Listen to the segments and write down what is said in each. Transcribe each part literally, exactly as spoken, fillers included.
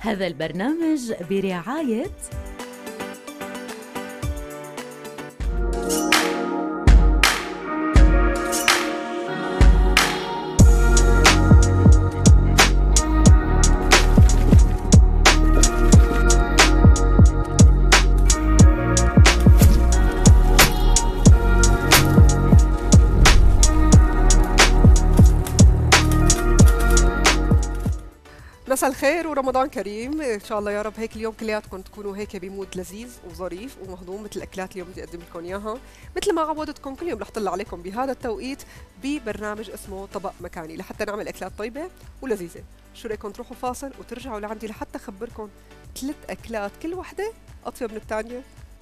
هذا البرنامج برعاية مساء الخير ورمضان كريم ان شاء الله يا رب. هيك اليوم كلياتكم تكونوا هيك بمود لذيذ وظريف ومهضوم مثل الاكلات اليوم بدي اقدم لكم اياها، مثل ما عودتكم كل يوم رح طلع عليكم بهذا التوقيت ببرنامج اسمه طبق مكاني لحتى نعمل اكلات طيبه ولذيذه. شو رايكم تروحوا فاصل وترجعوا لعندي لحتى اخبركم ثلاث اكلات كل وحده اطيب من الثانيه.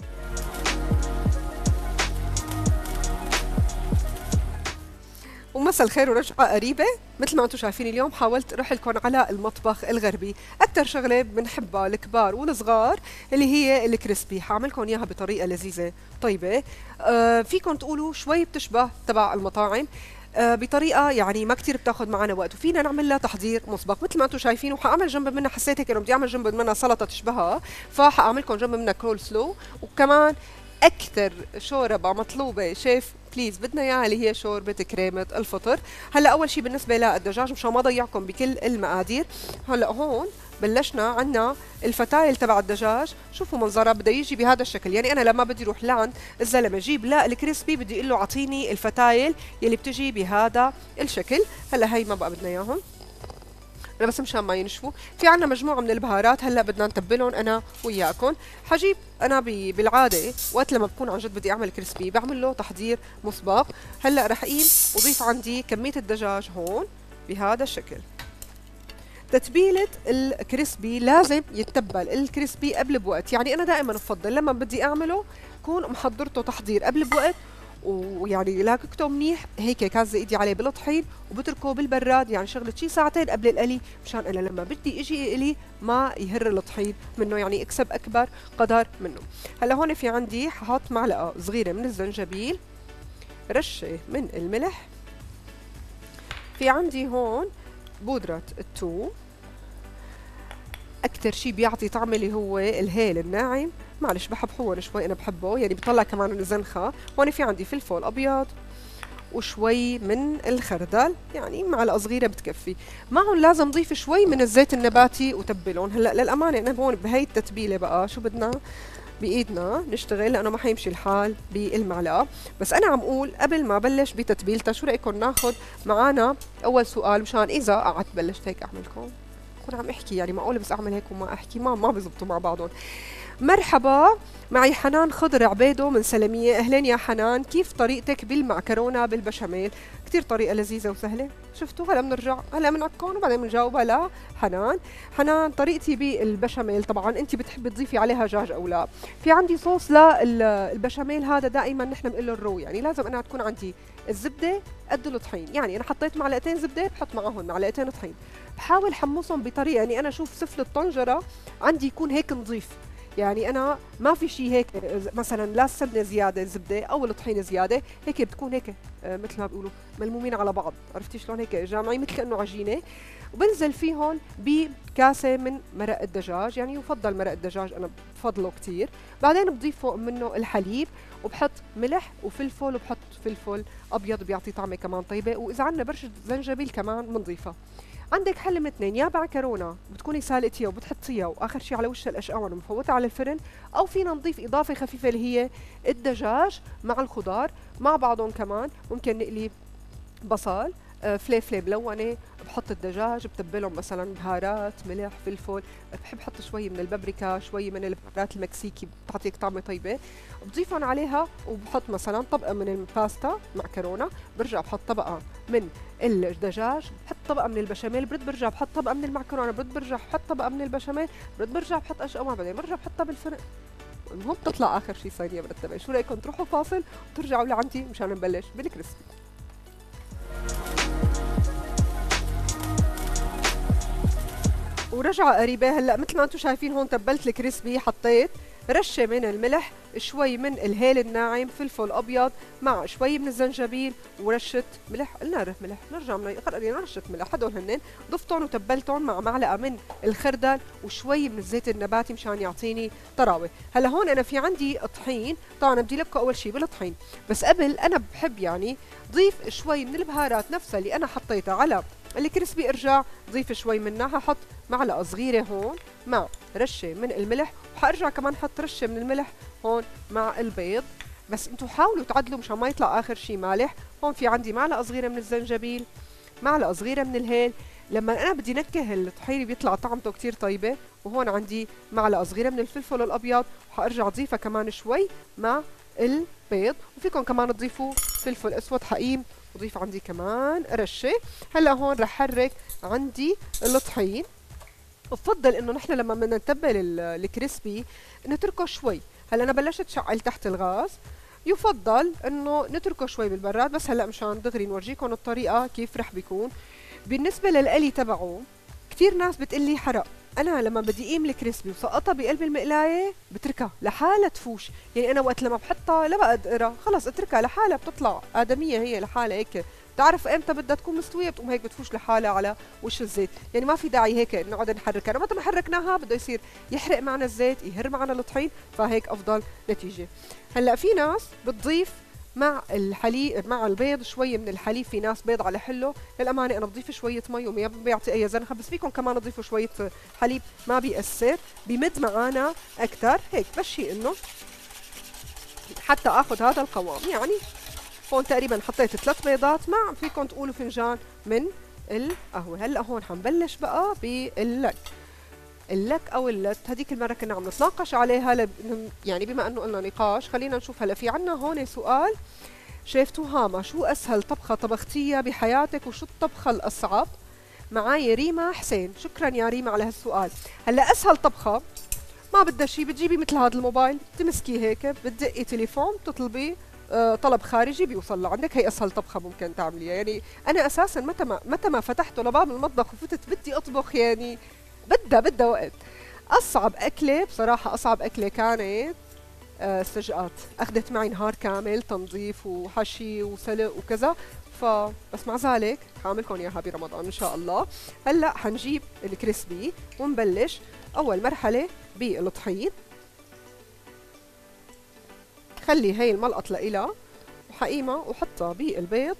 ومساء الخير ورجعة قريبة. مثل ما انتم شايفين اليوم حاولت اروح لكم على المطبخ الغربي، اكثر شغله بنحبها الكبار والصغار اللي هي الكريسبي. حاعملكم اياها بطريقه لذيذه طيبه، آه فيكم تقولوا شوي بتشبه تبع المطاعم، آه بطريقه يعني ما كثير بتاخذ معنا وقت، وفينا نعمل لها تحضير مسبق مثل ما انتم شايفين. وحاعمل جنب منها، حسيت هيك انه بدي اعمل جنب منها سلطه تشبهها، فحاعملكم جنب منها كول سلو. وكمان اكثر شوربه مطلوبه شيف بليز بدنا اياها اللي هي شوربه كريمه الفطر. هلا اول شيء بالنسبه للدجاج مشان ما اضيعكم بكل المقادير، هلا هون بلشنا عنا الفتايل تبع الدجاج. شوفوا منظرها بده يجي بهذا الشكل، يعني انا لما بدي اروح لعند الزلمه جيب لا الكريسبي بدي اقول له اعطيني الفتايل يلي بتجي بهذا الشكل. هلا هي ما بقى بدنا اياهم انا بس مشان ما ينشفوا. في عنا مجموعه من البهارات هلا بدنا نتبلهم انا وياكم. حجيب انا بالعاده وقت لما بكون عن جد بدي اعمل كريسبي بعمل له تحضير مسبق. هلا رح اقيم اضيف عندي كميه الدجاج هون بهذا الشكل. تتبيلة الكريسبي لازم يتبل الكريسبي قبل بوقت، يعني انا دائما بفضل لما بدي اعمله كون محضرته تحضير قبل بوقت، ويعني لاككته منيح هيك كازه ايدي عليه بالطحين وبتركه بالبراد، يعني شغله شي ساعتين قبل القلي مشان انا لما بدي اجي اقلي ما يهر الطحين منه، يعني اكسب اكبر قدر منه. هلا هون في عندي ححط معلقه صغيره من الزنجبيل، رشه من الملح، في عندي هون بودره الثوم، اكثر شيء بيعطي طعم اللي هو الهيل الناعم، معلش بحبحه شوي انا بحبه يعني بيطلع كمان من الزنخه. هون في عندي فلفل ابيض وشوي من الخردل، يعني معلقه صغيره بتكفي. معهم لازم نضيف شوي من الزيت النباتي وتبلهم. هلا للامانه انا هون بهي التتبيله بقى شو بدنا بايدنا نشتغل لانه ما حيمشي الحال بالمعلقه، بس انا عم اقول قبل ما بلش بتتبيلتها شو رايكم ناخذ معنا اول سؤال مشان اذا قعدت بلشت هيك اعملكم كون عم احكي، يعني معقول بس اعمل هيك وما احكي، ما ما بزبطوا مع بعضهم. مرحبا، معي حنان خضر عبيدو من سلمية. اهلين يا حنان، كيف طريقتك بالمعكرونة بالبشاميل؟ كتير طريقة لذيذة وسهلة. شفتوا هلا بنرجع هلا بنعكون وبعدين بنجاوبها لحنان. حنان طريقتي بالبشاميل طبعا انت بتحبي تضيفي عليها دجاج او لا. في عندي صوص للبشاميل هذا دائما نحن بنقول له الرو، يعني لازم انا تكون عندي الزبدة قد الطحين، يعني انا حطيت معلقتين زبدة بحط معهم معلقتين طحين، بحاول حمصهم بطريقة يعني انا اشوف سفل الطنجرة عندي يكون هيك نظيف، يعني انا ما في شيء هيك مثلا لا السمنه زياده الزبده او الطحين زياده، هيك بتكون هيك آه مثل ما بيقولوا ملمومين على بعض، عرفتي شلون هيك جامعين مثل كانه عجينه. وبنزل فيهم بكاسه من مرق الدجاج، يعني يفضل مرق الدجاج انا بفضله كثير. بعدين بضيف فوق منه الحليب وبحط ملح وفلفل وبحط فلفل ابيض بيعطي طعمه كمان طيبه، واذا عندنا برشة زنجبيل كمان بنضيفها. عندك حل من اثنين، يا معكرونه بتكوني سالقتيها وبتحطيها واخر شيء على وش الاشقاون ومفوتها على الفرن، او فينا نضيف اضافه خفيفه اللي هي الدجاج مع الخضار مع بعضهم. كمان ممكن نقلي بصل آه فليفله ملونه، بحط الدجاج بتبلهم مثلا بهارات ملح فلفل، بحب احط شوي من البابريكا شوي من البهارات المكسيكي بتعطيك طعمه طيبه، بضيفهم عليها وبحط مثلا طبقه من الباستا معكرونه، برجع بحط طبقه من الدجاج، بحط طبقه من البشاميل، برد برجع بحط طبقه من المعكرونه، برد برجع بحط طبقه من البشاميل، برد برجع بحط اشقوان، بعدين برجع بحطها بالفرن. المهم بتطلع اخر شيء صينيه مرتبه. شو رايكم تروحوا فاصل وترجعوا لعندي مشان نبلش بالكريسبي؟ ورجعة قريبة. هلا مثل ما انتم شايفين هون تبلت الكريسبي، حطيت رشة من الملح، شوي من الهيل الناعم، فلفل أبيض مع شوي من الزنجبيل ورشة ملح. قلنا ملح، نرجع من قررنا رشة ملح، هدول هنن ضفتهم وتبلتهم مع معلقة من الخردل وشوي من الزيت النباتي مشان يعطيني طراوة. هلا هون أنا في عندي طحين، طبعا بدي لكم أول شي بالطحين، بس قبل أنا بحب يعني ضيف شوي من البهارات نفسها اللي أنا حطيتها على الكريسبي، ارجع ضيف شوي منها، حط معلقة صغيرة هون مع رشة من الملح، وحارجع كمان حط رشة من الملح هون مع البيض. بس انتو حاولوا تعدلوا مشان ما يطلع اخر شي مالح. هون في عندي معلقة صغيرة من الزنجبيل، معلقة صغيرة من الهيل، لما انا بدي نكه الطحينة بيطلع طعمته كتير طيبة. وهون عندي معلقة صغيرة من الفلفل الابيض، وحارجع اضيفها كمان شوي مع البيض. وفيكم كمان تضيفوا فلفل اسود حقيم، وضيف عندي كمان رشة. هلا هون رح حرك عندي الطحين. بفضل انه نحن لما بدنا نتبل الكريسبي نتركه شوي. هلا انا بلشت شعل تحت الغاز، يفضل انه نتركه شوي بالبراد، بس هلا مشان دغري نورجيكم الطريقه كيف رح بيكون. بالنسبه للقلي تبعه كثير ناس بتقلي حرق، انا لما بدي اقيم الكريسبي وسقطها بقلب المقلايه بتركها لحالها تفوش. يعني انا وقت لما بحطها لا بقى اقرا، خلص اتركها لحالها بتطلع ادميه هي لحالها هيك، بتعرف امتى بدها تكون مستويه، بتقوم هيك بتفوش لحالها على وش الزيت. يعني ما في داعي هيك نقعد نحركها، متى ما حركناها بده يصير يحرق معنا الزيت، يهر معنا الطحين، فهيك افضل نتيجه. هلا في ناس بتضيف مع الحليب مع البيض شويه من الحليب، في ناس بيض على حله. للامانه انا بضيف شويه مي وما بيعطي اي زنخه، بس فيكم كمان تضيفوا شويه حليب ما بيأثر، بيمد معانا اكثر. هيك بشي انه حتى اخذ هذا القوام. يعني هون تقريبا حطيت ثلاث بيضات مع فيكم تقولوا فنجان من القهوه. هلا هون حنبلش بقى باللك. اللك او اللت هذيك المره كنا عم نتناقش عليها لب... يعني بما انه قلنا نقاش خلينا نشوف. هلا في عنا هون سؤال: شيف تهامة، شو اسهل طبخه طبختيها بحياتك وشو الطبخه الاصعب؟ معاي ريما حسين. شكرا يا ريما على هالسؤال. هلا اسهل طبخه ما بدها شيء، بتجيبي مثل هذا الموبايل تمسكيه هيك، بتدقي تليفون بتطلبي آه طلب خارجي بيوصل لعندك. هي اسهل طبخه ممكن تعمليها. يعني انا اساسا متى ما متى ما فتحته لباب المطبخ وفتت بدي اطبخ، يعني بدها بدها وقت. اصعب اكله بصراحه، اصعب اكله كانت آه سجقات، اخذت معي نهار كامل تنظيف وحشي وسلق وكذا. فبس مع ذلك حاعملكم اياها برمضان ان شاء الله. هلا حنجيب الكريسبي ونبلش. اول مرحله بالطحين، خلي هي الملقط لإلها وحقيمة وحطها بالبيض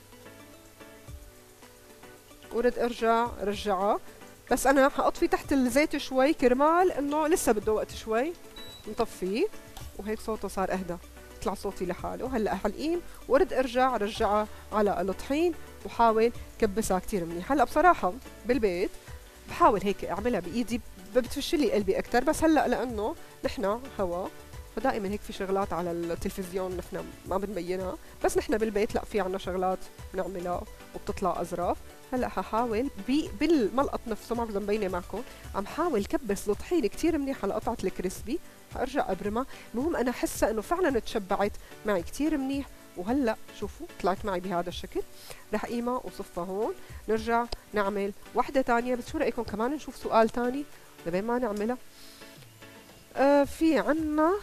ورد ارجع رجعها. بس انا حاطفي تحت الزيت شوي كرمال انه لسه بده وقت شوي. نطفيه وهيك صوته صار اهدى، طلع صوتي لحاله. هلا حنقيم ورد ارجع رجعها على الطحين وحاول كبسها كتير منيح. هلا بصراحه بالبيت بحاول هيك اعملها بايدي، بتفشلي قلبي اكثر، بس هلا لانه نحن هوا فدائما هيك في شغلات على التلفزيون نحن ما بنبينها، بس نحن بالبيت لا، في عنا شغلات بنعملها وبتطلع اظراف. هلا ححاول بالملقط نفسه، ما بدي مبينه معكم، عم حاول كبس الطحين كثير منيح على قطعه الكريسبي. حارجع ابرمها. المهم انا حاسه انه فعلا تشبعت معي كثير منيح. وهلا شوفوا طلعت معي بهذا الشكل. رح قيمها وصفها هون. نرجع نعمل وحده ثانيه. بس شو رايكم كمان نشوف سؤال ثاني لبين ما نعملها؟ آه في عنا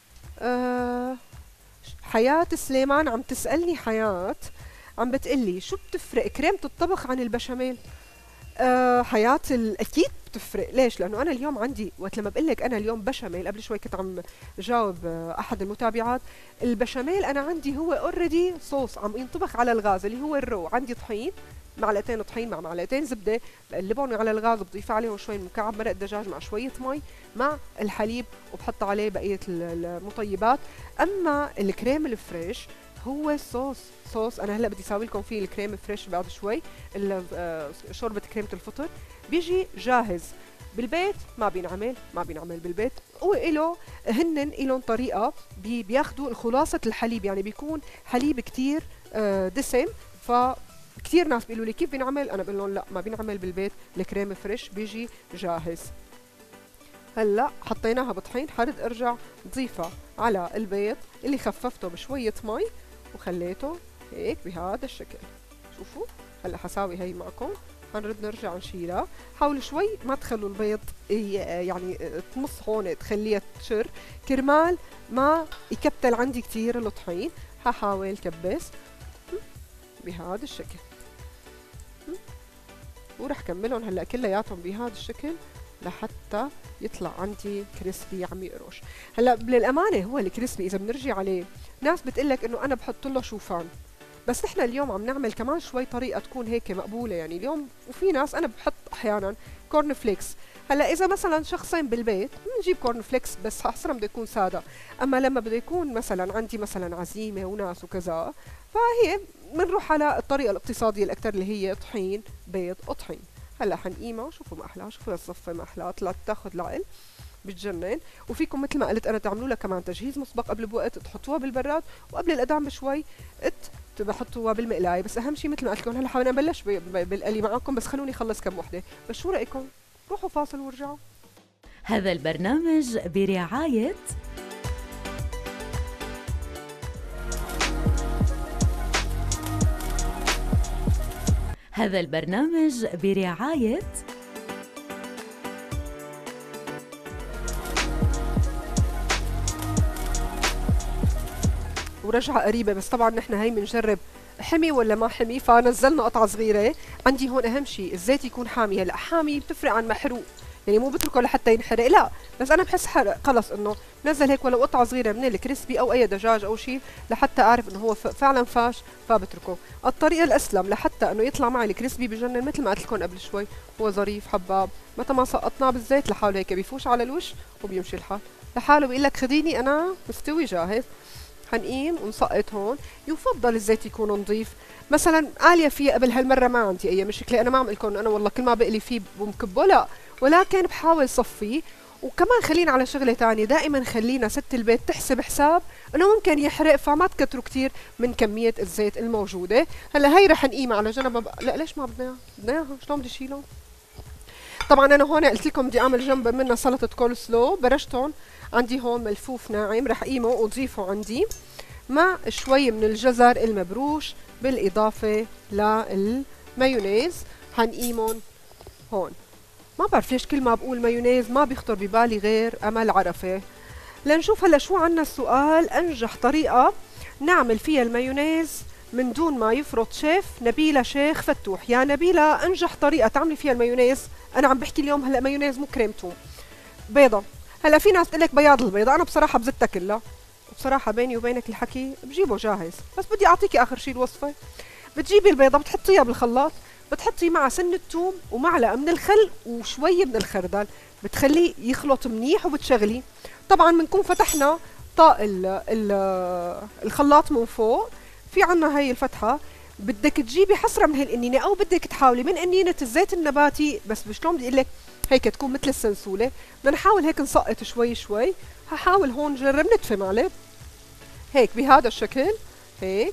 آه حياة سليمان عم تسألني. حياة عم بتقلي شو بتفرق كريمة الطبخ عن البشاميل؟ آه حياة أكيد بتفرق. ليش؟ لأنه أنا اليوم عندي وقت لما بقول لك أنا اليوم بشاميل، قبل شوي كنت عم جاوب آه أحد المتابعات، البشاميل أنا عندي هو اوريدي صوص عم ينطبخ على الغاز اللي هو الرو. عندي طحين، معلقتين طحين مع معلقتين زبدة، بقلبهم على الغاز وبضيف عليهم شوي مكعب مرق دجاج مع شوية مي مع الحليب، وبحط عليه بقية المطيبات. أما الكريم الفريش هو صوص صوص انا هلا بدي اسوي لكم فيه الكريم فريش بعد شوي، شوربه كريمه الفطر بيجي جاهز بالبيت. ما بينعمل ما بينعمل بالبيت. وإله هن إلهم طريقه بي بياخذوا خلاصه الحليب، يعني بيكون حليب كتير دسم. ف كثير ناس بيقولوا لي كيف بينعمل، انا بقول لهم لا ما بينعمل بالبيت، الكريم فريش بيجي جاهز. هلا حطيناها بطحين، حرد ارجع ضيفها على البيض اللي خففته بشويه مي وخليته هيك بهذا الشكل. شوفوا هلا حساوي هي معكم هنرد نرجع نشيلها. حاولوا شوي ما تخلوا البيض يعني تمص هون تخليها تشر كرمال ما يكتل عندي كتير الطحين. هحاول كبس بهذا الشكل ورح كملهم هلا كلياتهم بهذا الشكل لحتى يطلع عندي كريسبي عم يقرش. هلا للامانه هو الكريسبي اذا بنرجع عليه ناس بتقلك انه انا بحط له شوفان، بس نحن اليوم عم نعمل كمان شوي طريقه تكون هيك مقبوله يعني اليوم. وفي ناس انا بحط احيانا كورن فليكس. هلا اذا مثلا شخصين بالبيت بنجيب كورن فليكس بس حسنا بده يكون ساده، اما لما بده يكون مثلا عندي مثلا عزيمه وناس وكذا فهي بنروح على الطريقه الاقتصاديه الاكثر اللي هي طحين بيض وطحين. هلا حنقيمها. شوفوا ما احلاها، شوفوا الصفه ما احلاها، طلعت تاخذ العقل بتجنن. وفيكم مثل ما قلت انا تعملوا لها كمان تجهيز مسبق قبل بوقت، تحطوها بالبراد وقبل الاذان بشوي بحطوها بالمقلايه. بس اهم شيء مثل ما قلت لكم هلا حاولنا نبلش بالقلي معكم، بس خلوني اخلص كم وحده. بس شو رايكم روحوا فاصل وارجعوا. هذا البرنامج برعاية هذا البرنامج برعاية ورجعة قريبة. بس طبعا نحن هي بنجرب حمي ولا ما حمي، فنزلنا قطعة صغيرة. عندي هون أهم شيء الزيت يكون حامي. هلا حامي بتفرق عن محروق، يعني مو بتركه لحتى ينحرق، لا بس أنا بحس حرق خلص إنه نزل هيك ولو قطعة صغيرة من الكريسبي أو أي دجاج أو شيء لحتى أعرف إنه هو فعلا فاش، فبتركه. الطريقة الأسلم لحتى إنه يطلع معي الكريسبي بجنن مثل ما قلت لكم قبل شوي، هو ظريف حباب. متى ما سقطناه بالزيت لحاله هيك بيفوش على الوش وبيمشي الحال لحاله، بيقول لك خديني أنا مستوي جاهز. حنقيم ونسقط هون. يفضل الزيت يكون نظيف. مثلا قاليه فيه قبل هالمره ما عندي اي مشكله، انا ما عم لكم انا والله كل ما بقلي فيه بمكبه، لا، ولكن بحاول صفيه. وكمان خلينا على شغله ثانيه، دائما خلينا ست البيت تحسب حساب انه ممكن يحرق، فما تكتروا كثير من كميه الزيت الموجوده. هلا هي رح نقيمها على جنب. ب... لا ليش ما بدنا اياها؟ بدنا اياها شلون بدي اشيلهم؟ طبعا انا هون قلت لكم بدي اعمل جنب منها سلطه كول سلو، برشتهم عندي هون ملفوف ناعم رح قيمه واضيفه عندي مع شوي من الجزر المبروش بالاضافه للمايونيز. حنقيمهم هون. ما بعرف ليش كل ما بقول مايونيز ما بيخطر ببالي غير امل عرفه. لنشوف هلا شو عنا. السؤال انجح طريقه نعمل فيها المايونيز من دون ما يفرط شيف نبيله شيخ فتوح. يا نبيله انجح طريقه تعملي فيها المايونيز، انا عم بحكي اليوم هلا مايونيز مو كريم توم، بيضه. هلا في ناس تقول لك بياض البيضه، انا بصراحه بزتها كلها. بصراحه بيني وبينك الحكي بجيبه جاهز، بس بدي اعطيكي اخر شيء الوصفه. بتجيبي البيضه بتحطيها بالخلاط، بتحطي معها سن الثوم ومعلقه من الخل وشوي من الخردل، بتخليه يخلط منيح وبتشغلي. طبعا بنكون فتحنا طاق الخلاط من فوق، في عنا هي الفتحه. بدك تجيبي حصره من هالقنينه او بدك تحاولي من قنينه الزيت النباتي، بس شلون بدي اقول لك هيك تكون مثل السنسوله. بدنا نحاول هيك نسقط شوي شوي. هحاول هون جرب نتفه معلب هيك بهذا الشكل، هيك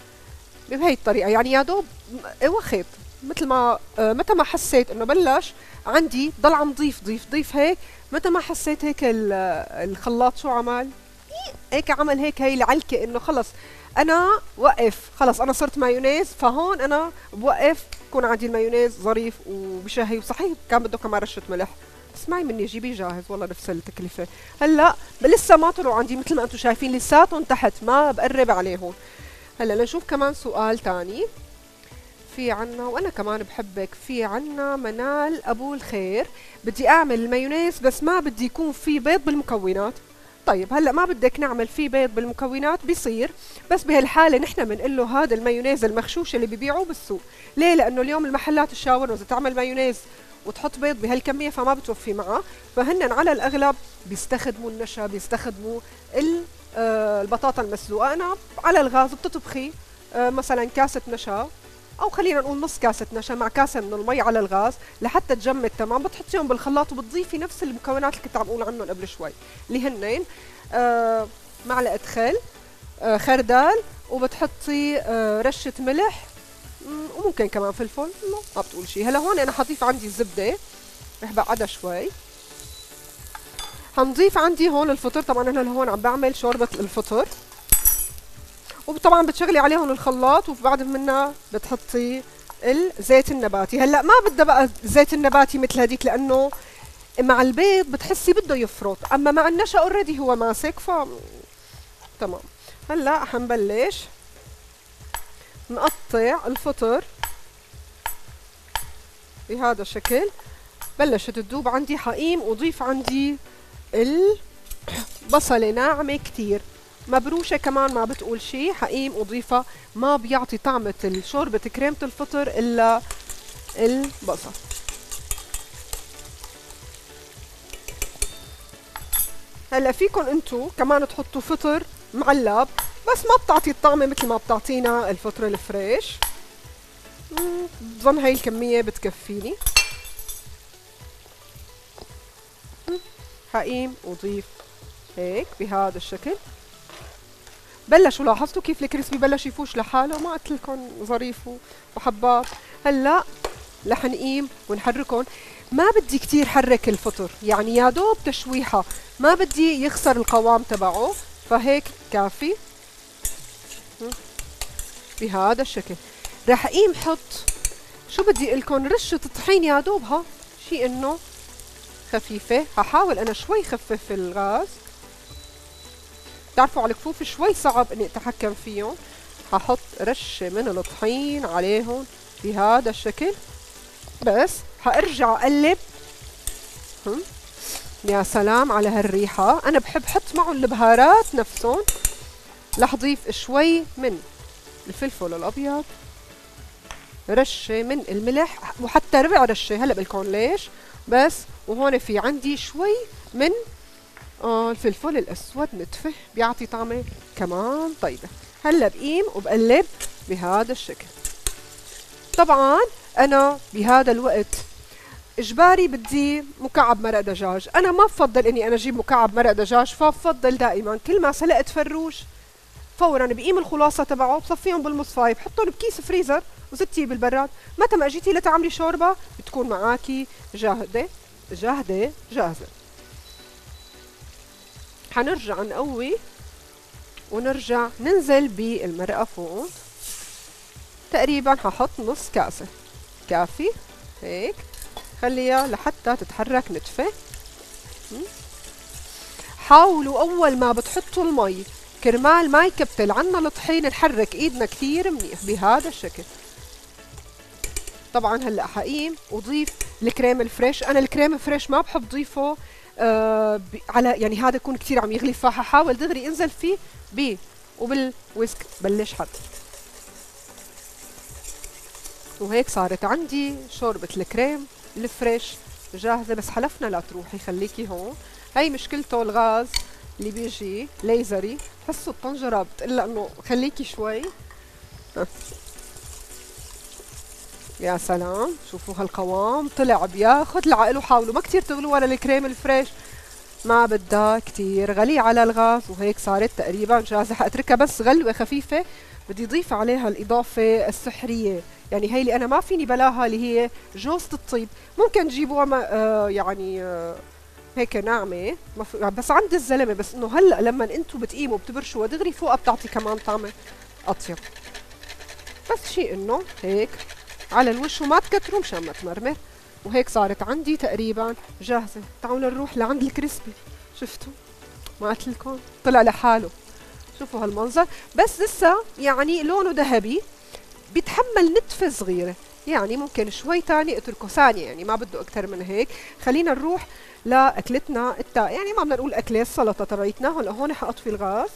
بهي الطريقه، يعني يا دوب وخيط مثل ما آه متى ما حسيت انه بلش عندي ضل عم ضيف ضيف ضيف هيك. متى ما حسيت هيك الخلاط شو عمل هيك عمل هيك هي العلكه انه خلص انا وقف، خلص انا صرت مايونيز. فهون انا بوقف بكون عندي المايونيز ظريف وبشهي. وصحيح كان بده كمان رشه ملح، اسمعي مني جيبيه جاهز والله نفس التكلفه. هلا لسه ما طلعوا عندي مثل ما انتم شايفين، لساتهم تحت ما بقرب عليهم. هلا لنشوف كمان سؤال تاني. في عنا وانا كمان بحبك، في عنا منال ابو الخير، بدي اعمل المايونيز بس ما بدي يكون في بيض بالمكونات. طيب هلا ما بدك نعمل فيه بيض بالمكونات بيصير، بس بهالحاله نحن بنقول له هذا المايونيز المخشوش اللي ببيعوه بالسوق. ليه؟ لانه اليوم المحلات الشاورما اذا تعمل مايونيز وتحط بيض بهالكميه فما بتوفي معه، فهن على الاغلب بيستخدموا النشا، بيستخدموا آه البطاطا المسلوقه. انا على الغاز بتطبخي آه مثلا كاسه نشا او خلينا نقول نص كاسه نشا مع كاسه من المي على الغاز لحتى تجمد تمام، بتحطيهم بالخلاط وبتضيفي نفس المكونات اللي كنت عم اقول عنهم قبل شوي اللي هنين آه معلقه خل، آه خردل، وبتحطي آه رشه ملح وممكن كمان فلفل، ما بتقول شيء. هلا هون انا حضيف عندي الزبده رح بعدها شوي. حنضيف عندي هون الفطر، طبعا انا هون عم بعمل شوربه الفطر، وطبعا بتشغلي عليهم الخلاط وبعد منها بتحطي الزيت النباتي. هلا ما بدها بقى الزيت النباتي مثل هديك، لانه مع البيض بتحسي بده يفرط، اما مع النشا اوريدي هو ماسك، ف تمام. هلا حنبلش نقطع الفطر بهذا الشكل. بلشت تذوب عندي، حقيم وضيف عندي البصلة ناعمة كتير مبروشة كمان، ما بتقول شي، حقيم وضيفها، ما بيعطي طعمة الشوربة كريمة الفطر إلا البصل. هلا فيكن انتو كمان تحطوا فطر معلب، بس ما بتعطي الطعمة مثل ما بتعطينا الفطر الفريش. بظن هاي الكمية بتكفيني. حقيم وضيف هيك بهذا الشكل. بلشوا لاحظتوا كيف الكريسبي بلش يفوش لحاله، ما قلت لكم ظريف وحبات. هلا رح نقيم ونحركهم. ما بدي كتير حرك الفطر، يعني يا دوب تشويحه، ما بدي يخسر القوام تبعه، فهيك كافي بهذا الشكل. رح قيم حط شو بدي لكم، رشة طحين يا دوبها، شي انه خفيفة. هحاول انا شوي خفف الغاز، بتعرفوا على الكفوف شوي صعب اني اتحكم فيهم. هحط رشة من الطحين عليهم بهذا الشكل، بس هارجع اقلب. هم. يا سلام على هالريحة، انا بحب حط معهم البهارات نفسهم. رح ضيف شوي من الفلفل الابيض، رشة من الملح، وحتى ربع رشة، هلا بقلكم ليش بس. وهون في عندي شوي من آه الفلفل الاسود نتفه، بيعطي طعمه كمان طيبة. هلا بقيم وبقلب بهذا الشكل. طبعا انا بهذا الوقت اجباري بدي مكعب مرق دجاج، انا ما بفضل اني انا اجيب مكعب مرق دجاج، فبفضل دائما كل ما سلقت فروش فورا بقيم الخلاصه تبعه، بصفيهم بالمصفايه، بحطهم بكيس فريزر وزتيه بالبراد، متى ما اجيتي لتعملي شوربه بتكون معاكي جاهده جاهده جاهزه. حنرجع نقوي ونرجع ننزل بالمرقه فوق. تقريبا ححط نص كاسه كافي هيك، خليها لحتى تتحرك نتفه. حاولوا اول ما بتحطوا المي كرمال ما يكبتل عنا الطحين نحرك ايدنا كثير منيح بهذا الشكل. طبعا هلا حقيم وضيف الكريم الفريش. انا الكريم الفريش ما بحب ضيفه آه على يعني هذا يكون كثير عم يغلي، فحاول دغري انزل فيه ب وبالويسك بلش حط. وهيك صارت عندي شوربة الكريم الفريش جاهزة. بس حلفنا لا تروحي، خليكي هون. هي مشكلته الغاز اللي بيجي ليزري، حسوا الطنجرة بتقلها انه خليكي شوي. أه. يا سلام، شوفوا هالقوام طلع بياخد العقل. وحاولوا ما كتير تغلوا ولا الكريم الفريش، ما بدها كتير غلي على الغاز. وهيك صارت تقريبا جاهزة. حاتركها بس غلوة خفيفة، بدي اضيف عليها الاضافة السحرية، يعني هي اللي انا ما فيني بلاها، اللي هي جوزة الطيب. ممكن تجيبوها آه يعني آه هيك ناعمة، بس عند الزلمة، بس انه هلا لما انتم بتقيموا بتبرشوا دغري فوقها بتعطي كمان طعمة اطيب. بس شيء انه هيك على الوش وما تكتروا مشان ما تمرمر. وهيك صارت عندي تقريبا جاهزة. تعالوا نروح لعند الكريسبي. شفتوا ما قلت لكم طلع لحاله. شوفوا هالمنظر، بس لسه يعني لونه ذهبي، بيتحمل نتفة صغيرة، يعني ممكن شوي تاني اتركه ثانية، يعني ما بده اكتر من هيك. خلينا نروح لاكلتنا التا يعني ما بدنا نقول اكله، السلطة تبعتنا. هلا هون حاطفي الغاز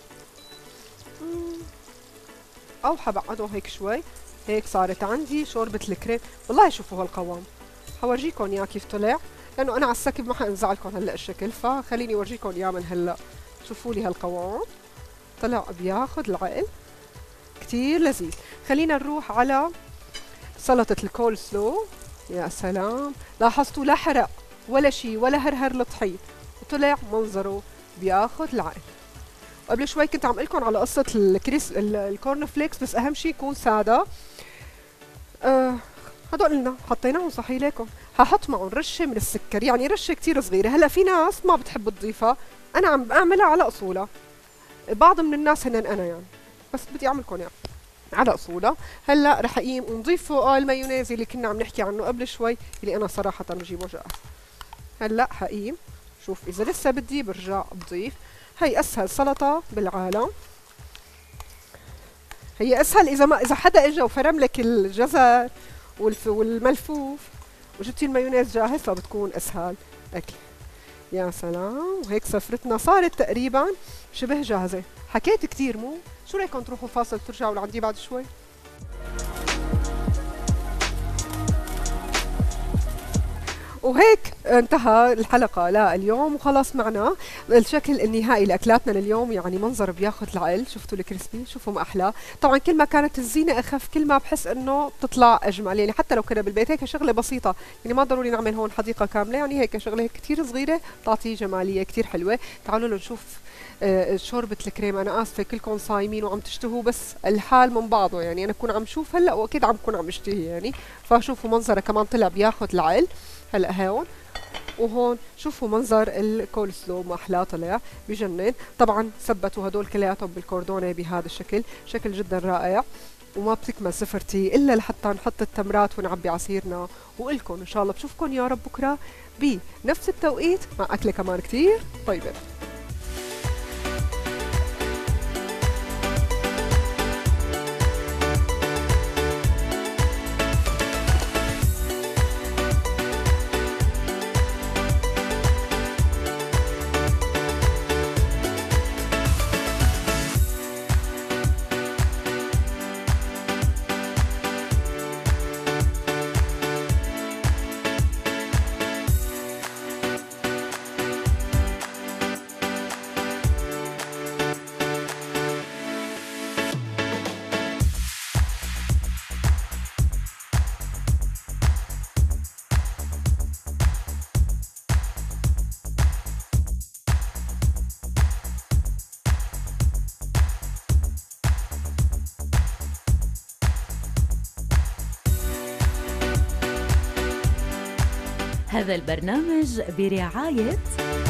او حبعده هيك شوي. هيك صارت عندي شوربة الكريم. والله شوفوا هالقوام، حورجيكم اياه كيف طلع، لانه انا على السكب ما حنزعلكم هلا الشكل، فخليني اورجيكم اياه من هلا. شوفوا لي هالقوام طلع بياخد العقل، كتير لذيذ. خلينا نروح على سلطة الكول سلو. يا سلام، لاحظتوا لا حرق ولا شي ولا هرهر الطحين، وطلع منظره بياخد العقل. وقبل شوي كنت عم قلكم على قصة الكريس الكورن فليكس، بس أهم شي يكون سادة. آه هدول لنا حطيناهم صحي لكم. هحط معهم رشة من السكر، يعني رشة كتير صغيرة. هلا في ناس ما بتحب تضيفها، أنا عم بعملها على أصولها. بعض من الناس هن أنا يعني، بس بدي أعملكم يعني. على اصولها. هلا رح اقيم ونضيف فوقها المايونيز اللي كنا عم نحكي عنه قبل شوي، اللي انا صراحه بجيبه جاهز. هلا حقيم، شوف اذا لسه بدي برجع بضيف. هي اسهل سلطه بالعالم، هي اسهل اذا ما اذا حدا اجى وفرم لك الجزر والف والملفوف وجبتي المايونيز جاهز، فبتكون اسهل اكل. يا سلام، وهيك سفرتنا صارت تقريبا شبه جاهزه. حكيت كثير مو؟ شو رايكم تروحوا فاصل ترجعوا لعندي بعد شوي؟ وهيك انتهى الحلقة لليوم وخلاص معنا الشكل النهائي لأكلاتنا لليوم. يعني منظر بياخد العقل، شفتوا الكريسبي، شوفوا ما أحلى. طبعا كل ما كانت الزينة أخف كل ما بحس إنه بتطلع أجمل. يعني حتى لو كنا بالبيت هيك شغلة بسيطة، يعني ما ضروري نعمل هون حديقة كاملة، يعني هيك شغلة هيك كتير صغيرة تعطي جمالية كتير حلوة. تعالوا نشوف آه شوربة الكريم. أنا آسفة كلكم صايمين وعم تشتهوا، بس الحال من بعضه. يعني أنا أكون عم شوف هلا وأكيد عم كون عم اشتهي يعني. فشوفوا منظرها كمان طلع بياخد العقل. هلا هون وهون شوفوا منظر الكول سلو ما احلاه، طلع بجنن. طبعا ثبتوا هدول كلياتهم بالكوردونه بهذا الشكل، شكل جدا رائع. وما بتكمل سفرتي الا لحتى نحط التمرات ونعبي عصيرنا. وإلكم ان شاء الله بشوفكم يا رب بكره بنفس التوقيت مع اكله كمان كتير طيبه. هذا البرنامج برعاية